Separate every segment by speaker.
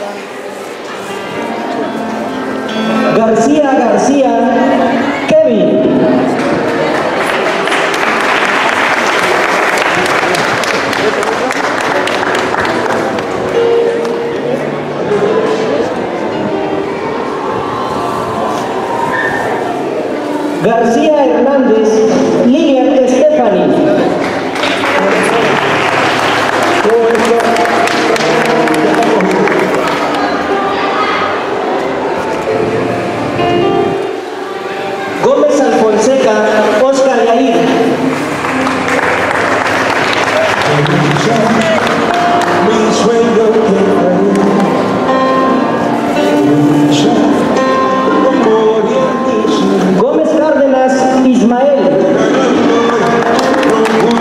Speaker 1: García, Kevin. García Hernández, Lilian Stephanie. Gómez Alfonseca, Oscar Yair. Gómez Cárdenas, Ismael.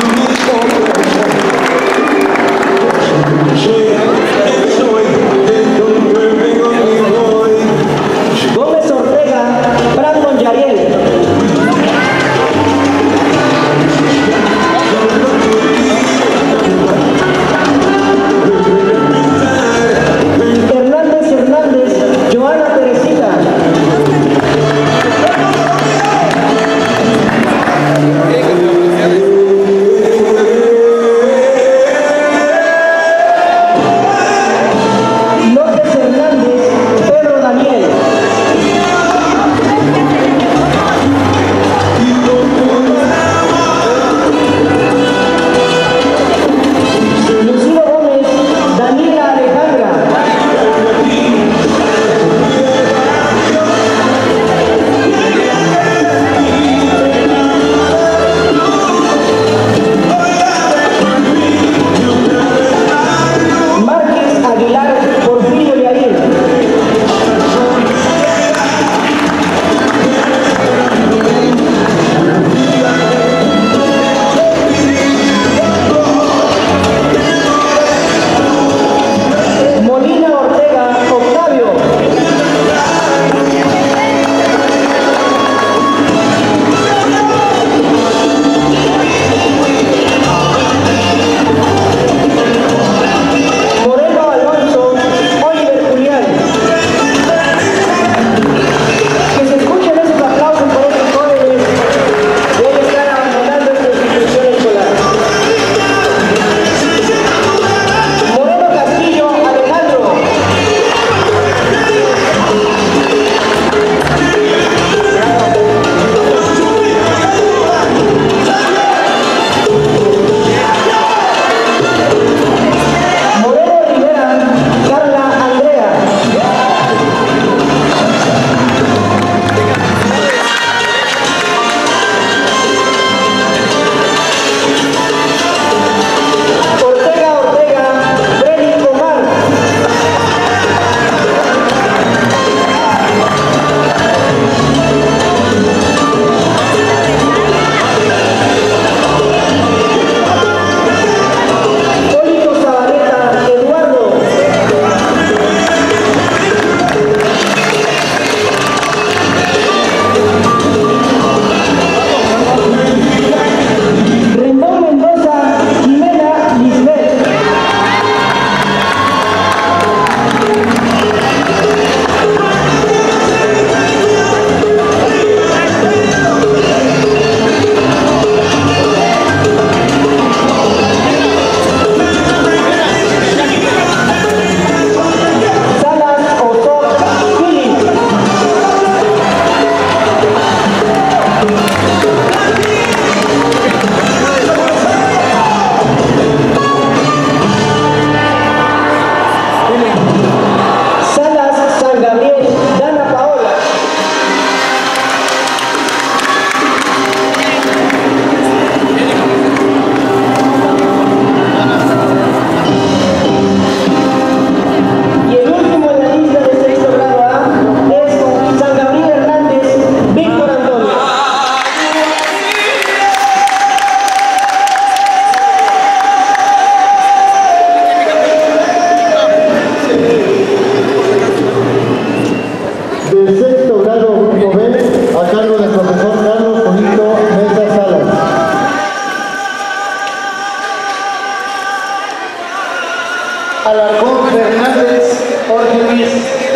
Speaker 1: otra vez.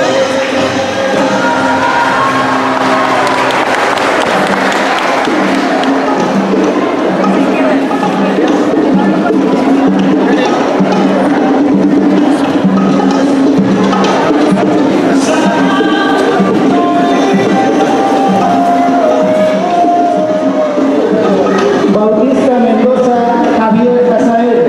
Speaker 1: Bautista Mendoza, Javier Casael.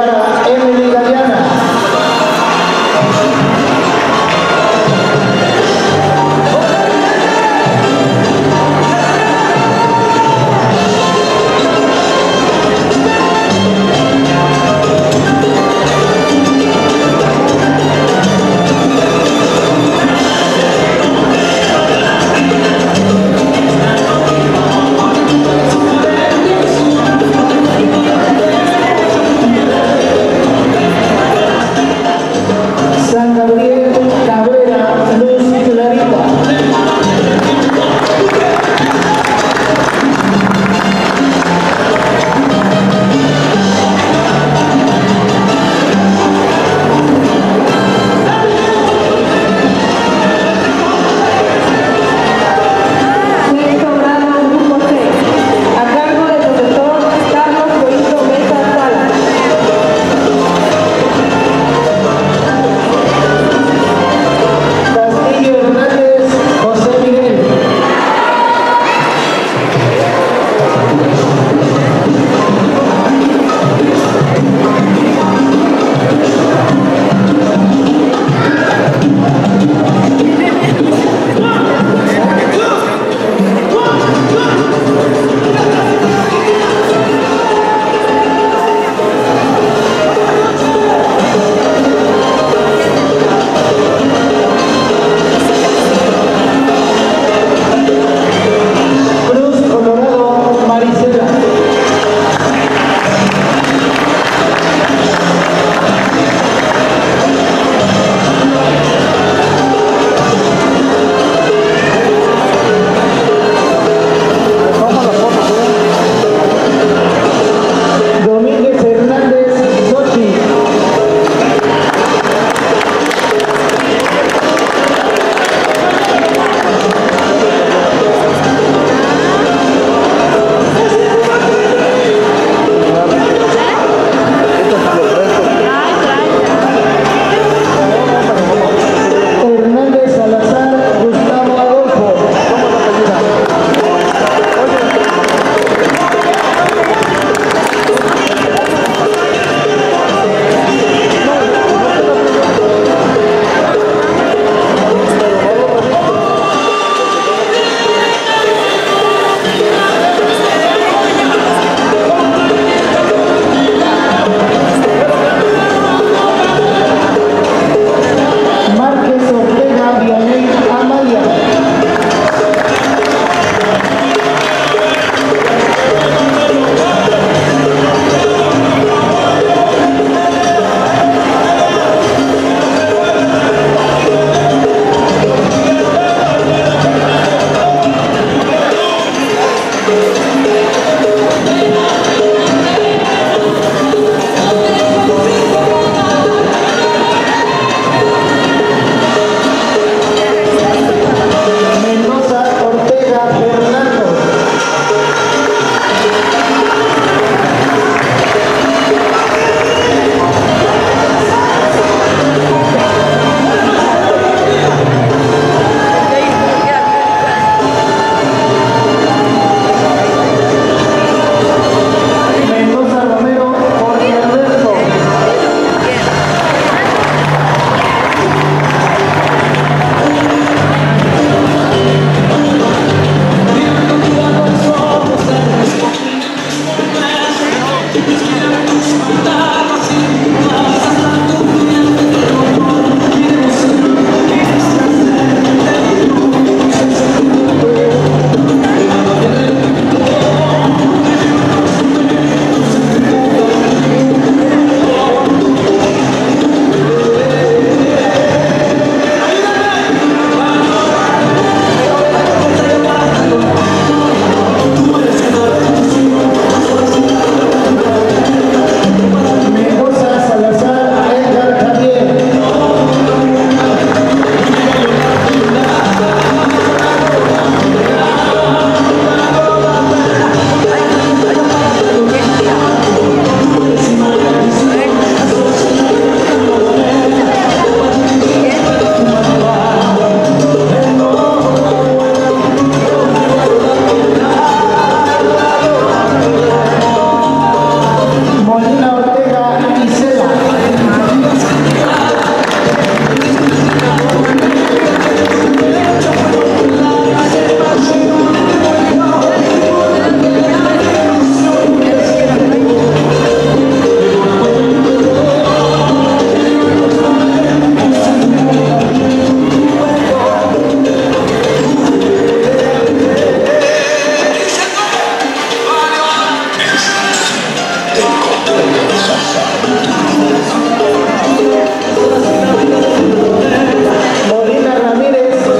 Speaker 1: para Emily Galeana.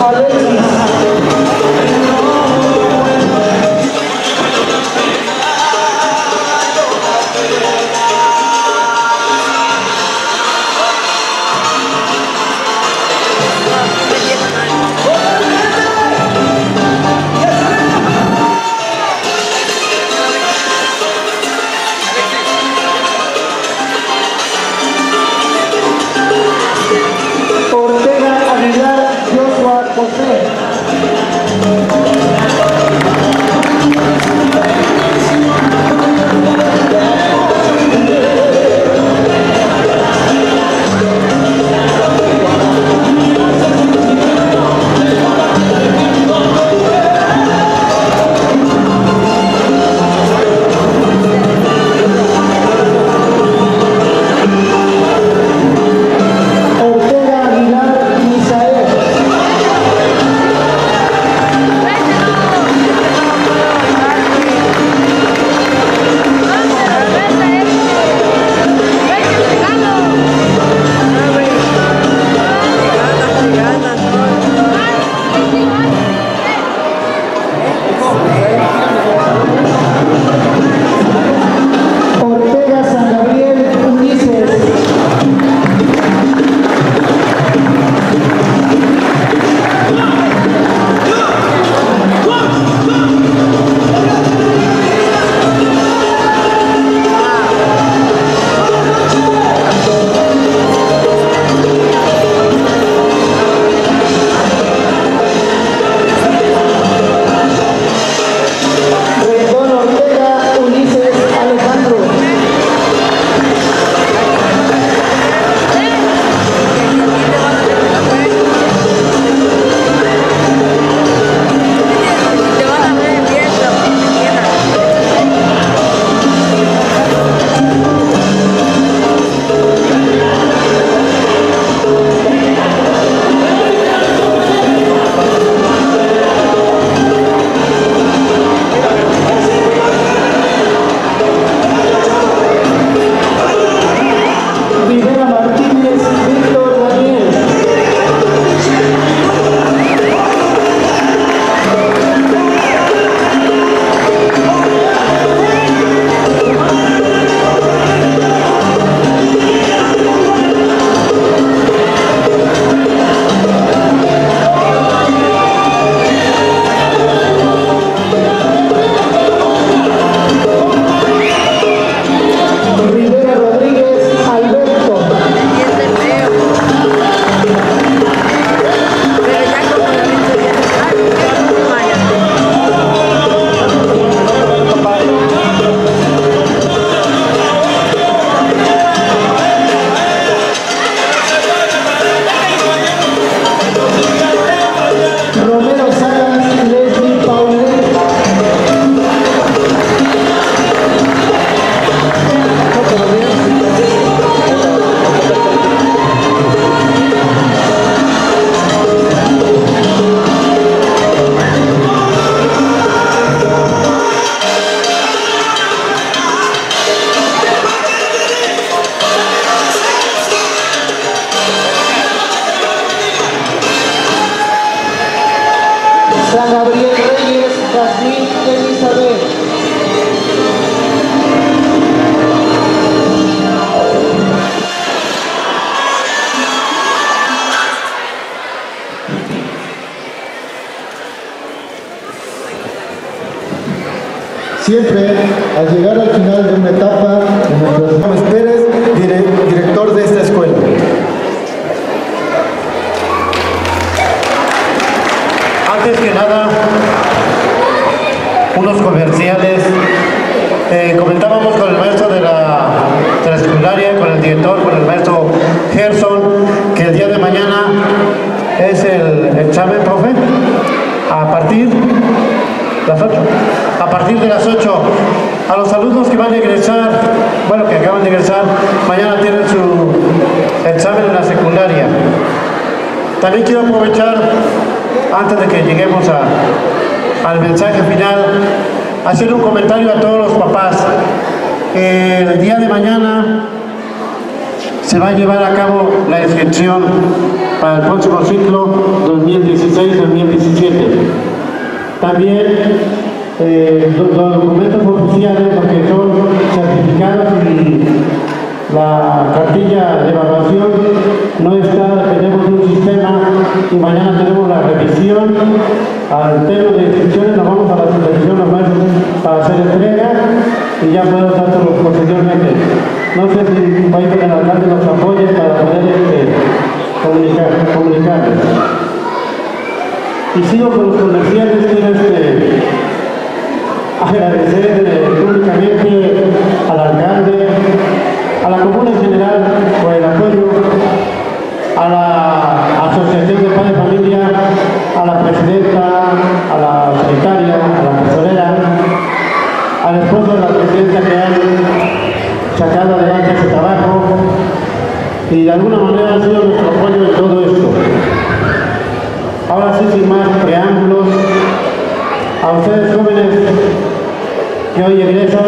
Speaker 1: Alexis. San Gabriel Reyes, Jasmine Elizabeth.
Speaker 2: Siempre, al llegar al final de una etapa, Gómez Pérez, director de esta escuela.
Speaker 3: Antes que nada, unos comerciales. Comentábamos con el maestro de la secundaria, con el director, con el maestro Gerson, que el día de mañana es el examen, profe, a partir de las 8. A los alumnos que van a egresar, bueno, que acaban de egresar, mañana tienen su examen en la secundaria. También quiero aprovechar, antes de que lleguemos al mensaje final, hacer un comentario a todos los papás. El día de mañana se va a llevar a cabo la inscripción para el próximo ciclo 2016-2017. También los documentos oficiales, lo que son certificados y la cartilla de evaluación, no está, tenemos un sistema y mañana tenemos la revisión. Al tema de inscripciones nos vamos a la supervisión normal para hacer entrega y ya podemos hacerlo posteriormente. No sé si un país con el alcalde nos apoye para poder comunicarles. Y sigo con los comerciales. Quiero agradecer públicamente al alcalde, a la comuna en general por el apoyo, a la Asociación de Padres de Familia, a la presidenta, a la secretaria, a la tesorera, al esposo de la presidenta que han sacado adelante ese trabajo y de alguna manera ha sido nuestro apoyo en todo esto. Ahora sí, sin más preámbulos, a ustedes jóvenes que hoy egresan,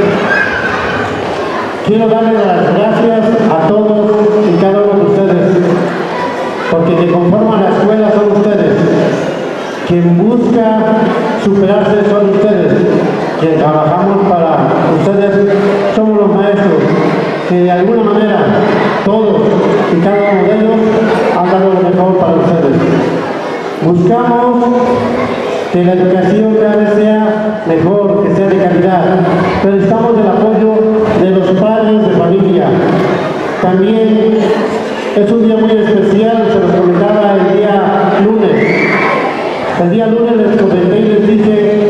Speaker 3: quiero darles las gracias a todos y cada uno de ustedes, porque quien conforman la escuela son ustedes, quien busca superarse son ustedes, quien trabajamos para ustedes somos los maestros, que de alguna manera todos y cada uno de ellos han dado lo mejor para ustedes. Buscamos que la educación cada vez sea mejor, que sea de calidad, pero necesitamos el apoyo de los padres de familia. También es un día muy especial, se los comentaba el día lunes. El día lunes les comenté y les dije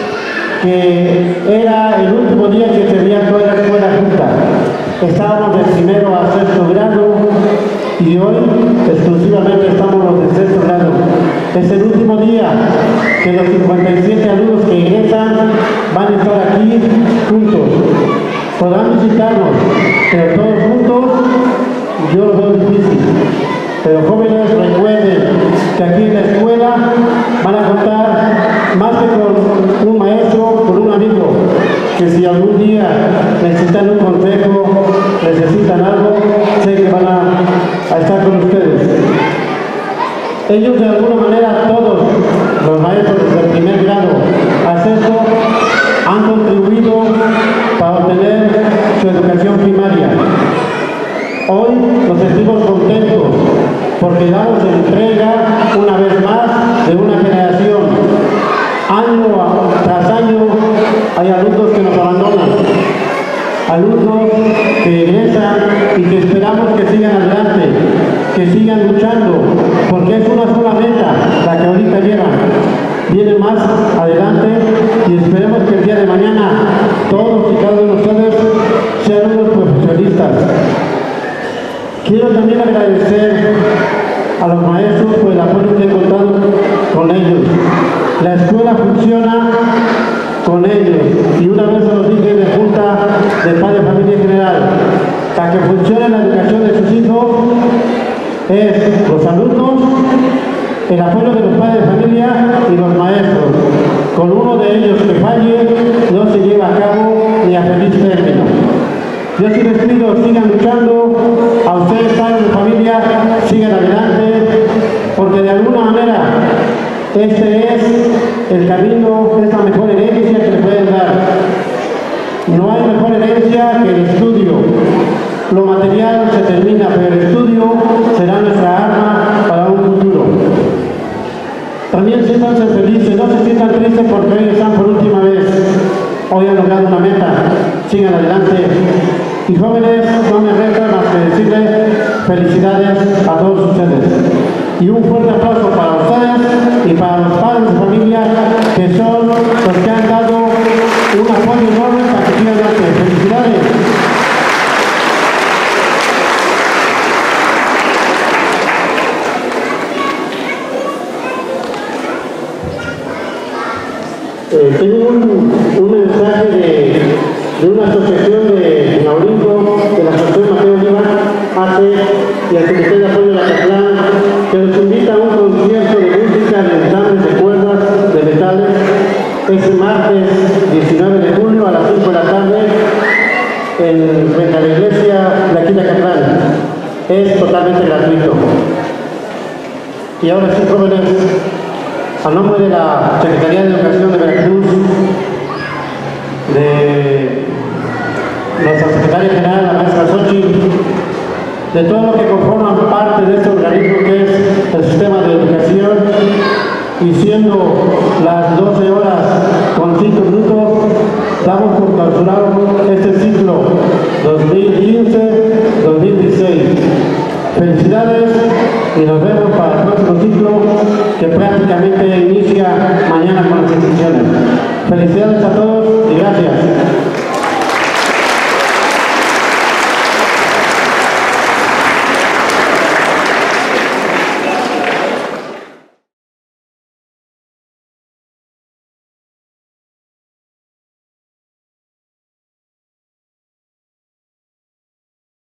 Speaker 3: que era el último día que sería toda la escuela junta. Estábamos de primero a sexto grado y hoy exclusivamente estamos los de sexto grado. Es el último día que los 57 alumnos que ingresan van a estar aquí juntos. Podrán visitarnos, pero todos juntos yo lo veo difícil. Pero jóvenes, recuerden que aquí en la escuela van a contar más que con un maestro, con un amigo, que si algún día necesitan un consejo, necesitan algo, sé que van a estar con ustedes. Ellos de alguna manera, todos los maestros desde el primer grado a sexto, han contribuido para obtener su educación primaria. Hoy nos sentimos contentos porque damos entrega una vez más de una generación. Año tras año hay alumnos que nos abandonan, alumnos que egresan y que esperamos que sigan adelante, que sigan luchando, porque es una sola meta la que ahorita llevan. Vienen más adelante y esperemos que el día de mañana todos y cada uno de ustedes sean unos profesionistas. Quiero también agradecer a los maestros por el apoyo que he contado con ellos. La escuela funciona con ellos y una vez se los dije en la Junta de Padres de Familia en general, para que funcione la educación de sus hijos es los alumnos, el apoyo de los padres de familia y los maestros. Con uno de ellos que falle no se lleva a cabo ni a feliz término. Yo sí les pido, sigan luchando, a ustedes padres de familia, sigan adelante, porque de alguna manera este es el camino, es la mejor herencia que le pueden dar. No hay mejor herencia que el estudio. Lo material se termina, pero el estudio será nuestra arma para un futuro. También siéntanse felices, no se sientan tristes porque hoy están por última vez. Hoy han logrado una meta, sigan adelante. Y jóvenes, no me resta más que decirles felicidades a todos ustedes. Y un fuerte aplauso para ustedes y para los padres de familia que son los que han dado un apoyo enorme para que sigan adelante. Felicidades. Tengo un mensaje de una asociación de Mauricio, de la Asociación Mateo Oliva, ACE y al Comité de Apoyo de la Catlán, que nos invita a un concierto de música de ensambles de cuerdas de metales este martes 19 de julio a las 5 de la tarde frente a la iglesia de aquí de Catlán. es totalmente gratuito. Y ahora sí, jóvenes, a nombre de la Secretaría de Educación de Veracruz, de nuestra secretaria general, la maestra Xochitl, de todo lo que conforman parte de este organismo que es el sistema de educación, y siendo las 12 horas con 5 minutos, damos por clausurado este ciclo 2015-2016. Felicidades y nos vemos para el próximo ciclo, que prácticamente inicia